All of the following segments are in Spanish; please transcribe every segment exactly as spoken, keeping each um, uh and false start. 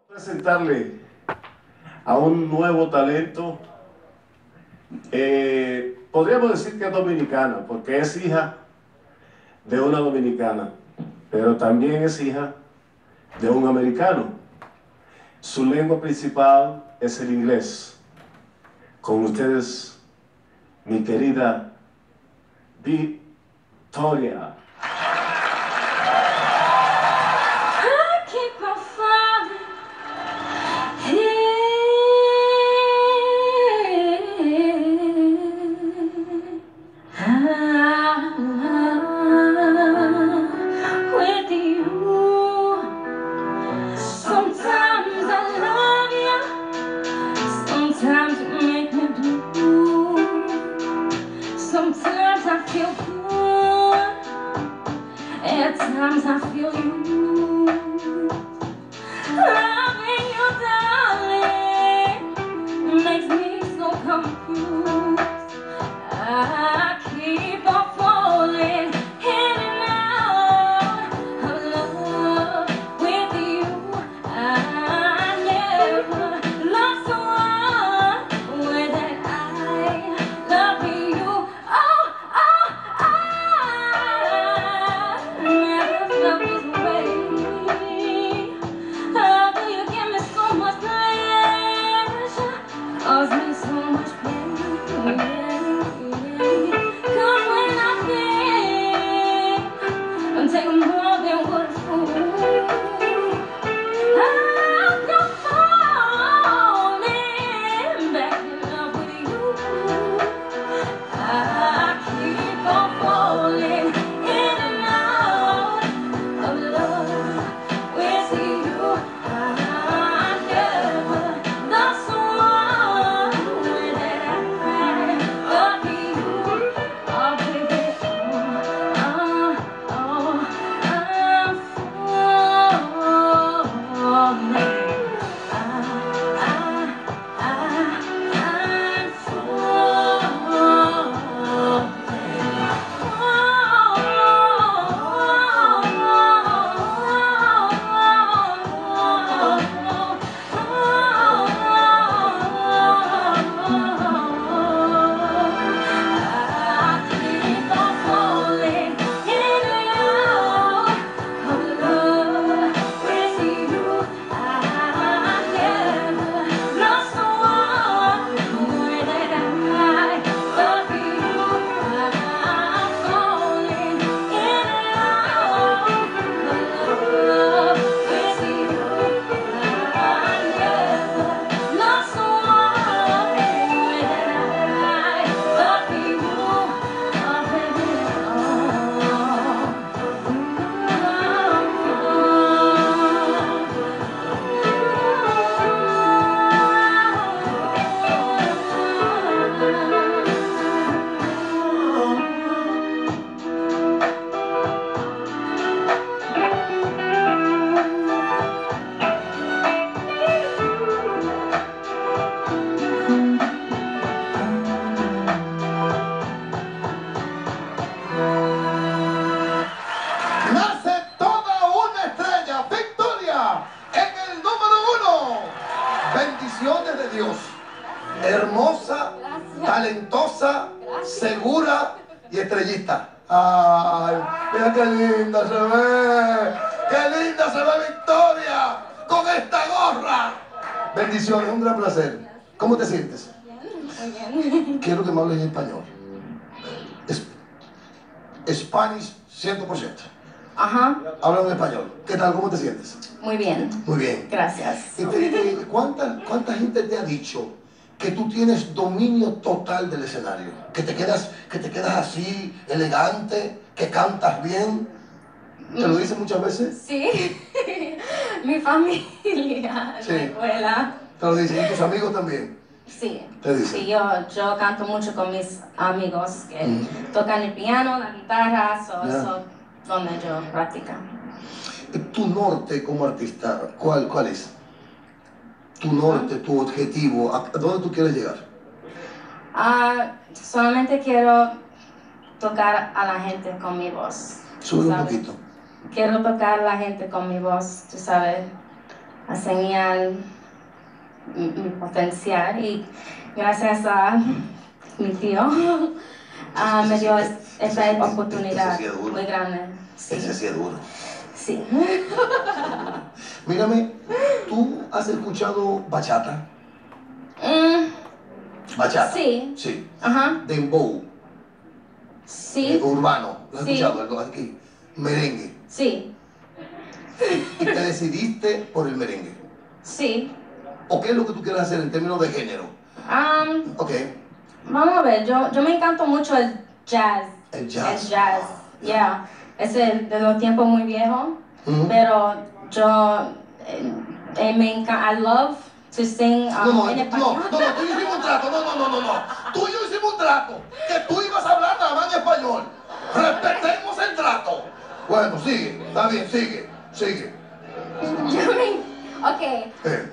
Presentarle a un nuevo talento, eh, podríamos decir que es dominicana, porque es hija de una dominicana, pero también es hija de un americano. Su lengua principal es el inglés. Con ustedes, mi querida Victoria. Sometimes I feel good, at times I feel used. Loving you, darling, makes me so confused. I keep on falling in and out of love with you. I never lost someone way that I love you. Cause me so much pain, yeah. Cause when I think I'm taking more than what a fool, I'm falling back in love with you. I keep on falling in and out of love with you. I never lost someone. Bendiciones de Dios, hermosa, Gracias. talentosa, Gracias. segura y estrellista. Ay, mira qué linda se ve, qué linda se ve Victoria con esta gorra. Bendiciones, un gran placer. ¿Cómo te sientes? Bien, muy bien. Quiero que me hables en español. Es, Spanish cien por ciento. Ajá, Habla en español. ¿Qué tal? ¿Cómo te sientes? muy bien. Muy bien. Gracias. Y te- y ¿Cuánta, ¿Cuánta gente te ha dicho que tú tienes dominio total del escenario? Que te quedas, que te quedas así, elegante, que cantas bien. ¿Te lo dicen muchas veces? Sí, mi familia, Sí. mi escuela. Te lo dicen. ¿Y tus amigos también? Sí, Te dicen. sí, yo, yo canto mucho con mis amigos que Mm. tocan el piano, la guitarra, so, Ya. so, donde yo practico. Tu norte como artista, ¿cuál, cuál es? Tu norte, tu objetivo, ¿a dónde tú quieres llegar? Ah, solamente quiero tocar a la gente con mi voz. Sube un ¿sabes? poquito. Quiero tocar a la gente con mi voz, tú sabes. a señalar mi, mi potencial y gracias a mi tío uh, me dio es, esta ese, oportunidad ese sí es duro. muy grande. Sí. Ese sí es duro. Sí. Mírame, ¿tú has escuchado bachata? Mm, Bachata. Sí. Sí. Ajá. Dembow. Sí. Eh, urbano. ¿Lo has Sí. escuchado? Aquí. Merengue. Sí. Y te decidiste por el merengue. Sí. ¿O qué es lo que tú quieres hacer en términos de género? Um, Ok. Vamos a ver, yo, yo me encanta mucho el jazz. El jazz. El jazz, Ah, yeah. Es el de los tiempos muy viejos, Ujú. pero yo eh, eh, me encanta, I love to sing um, No, no, en no, español. no, no, tú hicimos un trato, no, no, no, no, no. Tú y yo hicimos un trato, que tú ibas a hablar nada más en español. Respetemos el trato. Bueno, sigue, está bien, sigue, sigue. Yo me, ok, Eh,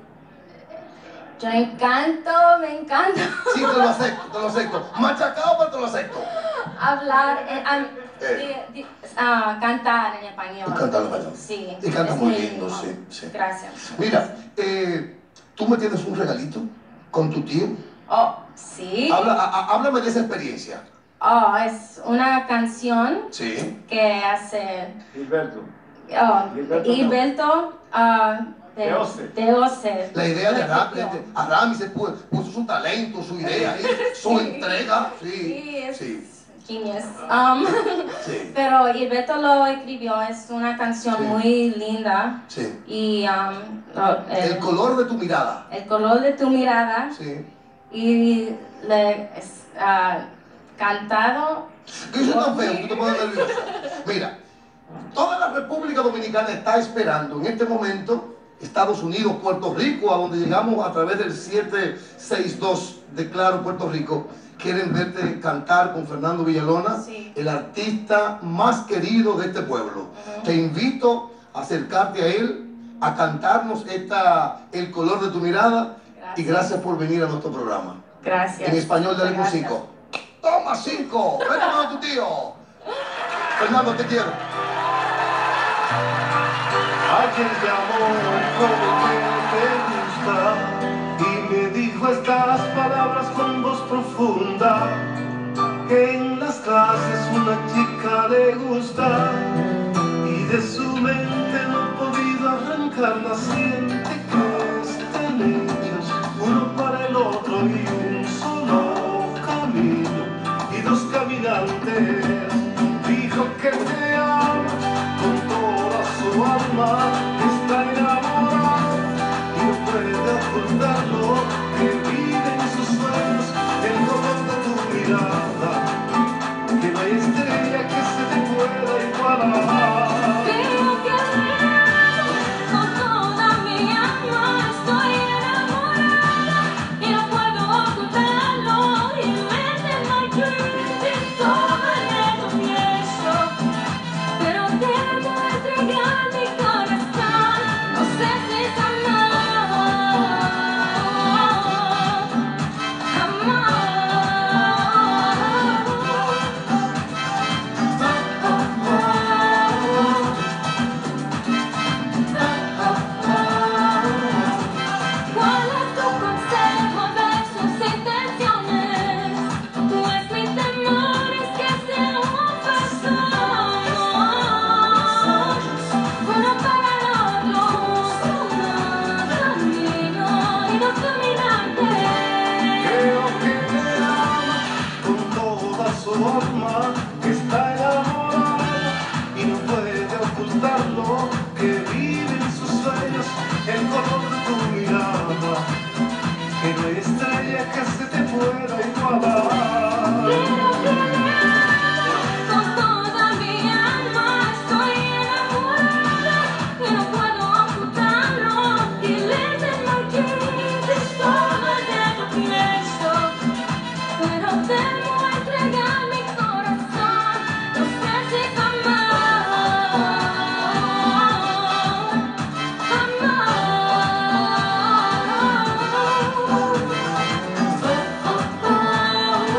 yo encanto, me encanta sí, te lo acepto, te lo acepto. Machacado, pero te lo acepto. hablar, en, um, Eh. di- di- ah, cantar en español. Tú cantas en español. Sí. Y cantas es muy mi- lindo, sí, sí. Gracias. Mira, eh, tú me tienes un regalito con tu tío. Oh, sí. Habla, a- a- háblame de esa experiencia. Oh, es una canción Sí. que hace Gilberto. oh, Gilberto, no. Gilberto ah, de, De Ose. de Ose. La idea de Lo Aram, escribió. de- Aram se puso, puso su talento, su idea, ahí, su Sí. entrega. Sí, Sí, es sí, genius. Um, sí, pero Gilberto lo escribió, es una canción Sí. muy linda sí. y um, lo- el, El color de tu mirada. el color de tu mirada Sí. y le es, ah, cantado. Que eso es tan feo, tú te pones nervioso. Mira, toda la República Dominicana está esperando en este momento, Estados Unidos, Puerto Rico, a donde llegamos a través del siete seis dos de Claro, Puerto Rico, quieren verte cantar con Fernando Villalona, Sí. el artista más querido de este pueblo. Ujú. Te invito a acercarte a él, a cantarnos esta, El color de tu mirada, y Gracias. gracias por venir a nuestro programa. Gracias. En español, dale un Gracias. cinco. Toma cinco. Vete con tu tío. Fernando, te quiero. Ayer llamó el joven que te gusta y me dijo estas palabras con voz profunda, que en las clases una chica le gusta y de su mente no ha podido arrancarla. Siente que están hechos uno para el otro y un solo camino y dos caminantes. Dijo que te ama con toda su alma, está enamorado y no puede ocultarlo, que vive en sus sueños el color de tu mirada, que no hay estrella que se te pueda igualar. Creo que me amo con toda mi alma, estoy enamorada y no puedo ocultarlo. Y vete my dreams, todo eso pienso, pero debo entregar mi corazón. No sé si es amor, ¿cuál es tu consejo de sus intenciones? Pues mi temor es que sea un pasón, uno para el otro, un camino y dos caminantes. Creo que me ama con toda su alma, que está enamorado y no puede ocultarlo, que vive en sus sueños el color de tu mirada, que no hay estrella que se te pueda igualar. Creo que me amo con toda mi alma, estoy enamorada y no puedo ocultarlo. Y live in my dreams, es todo de lo que pienso, pero debo entregar mi corazón. No sé si es amor, amor.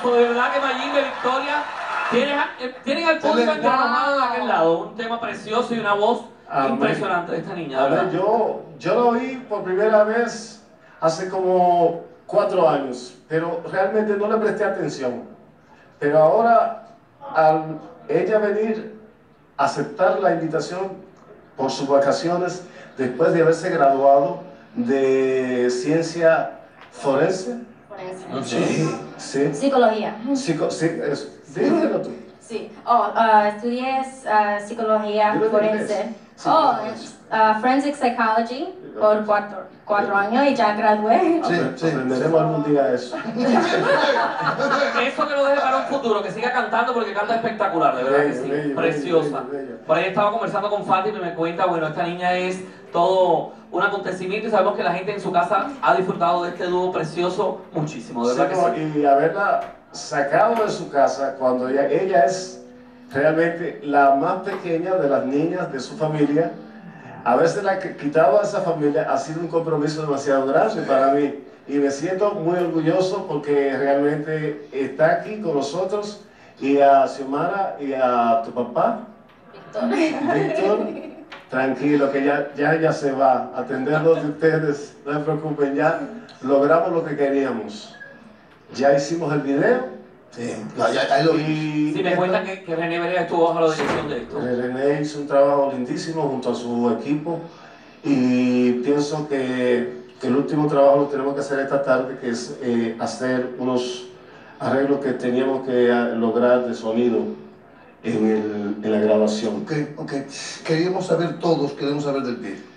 precioso, de verdad que Mayimbe, Victoria, tienen, eh, tienen al público Excelente. engalanado de aquel lado, un tema precioso y una voz Amén. impresionante de esta niña, A de ver, verdad. yo, yo lo oí por primera vez hace como cuatro años, pero realmente no le presté atención. Pero ahora, al ella venir a aceptar la invitación por sus vacaciones, después de haberse graduado de ciencia forense, Sí. sí, Psicología. Psico- sí, eso. Dímelo tú. Sí. Oh, uh, estudié uh, psicología Dilo en forense. inglés. Sí, Oh, en inglés. uh, forensic psychology por cuatro, cuatro años y ya gradué. Sí, Apre- sí. Aprenderemos algún día eso. Eso que lo deje para un futuro, que siga cantando porque canta espectacular, de verdad que Bello, sí, bello, preciosa. bello, bello. Por ahí estaba conversando con Fátima y me cuenta, bueno, esta niña es todo un acontecimiento y sabemos que la gente en su casa ha disfrutado de este dúo precioso muchísimo, de Sí, verdad que como- sí. y haberla sacado de su casa cuando ella, ella es realmente la más pequeña de las niñas de su familia, habérsela qu- quitado a esa familia ha sido un compromiso demasiado grande para mí y me siento muy orgulloso porque realmente está aquí con nosotros y a Xiomara y a tu papá, Víctor, tranquilo que ya, ya ella se va a atenderlos de ustedes, no se preocupen, ya logramos lo que queríamos. Ya hicimos el video Sí, ya, ya, ahí lo vi. y Sí, me cuentan que, que René Berea estuvo bajo la dirección de esto. René hizo un trabajo lindísimo junto a su equipo y pienso que, que el último trabajo lo tenemos que hacer esta tarde, que es eh, hacer unos arreglos que teníamos que eh, lograr de sonido en, el, en la grabación. Ok, ok. Queríamos saber todos, queremos saber del beat.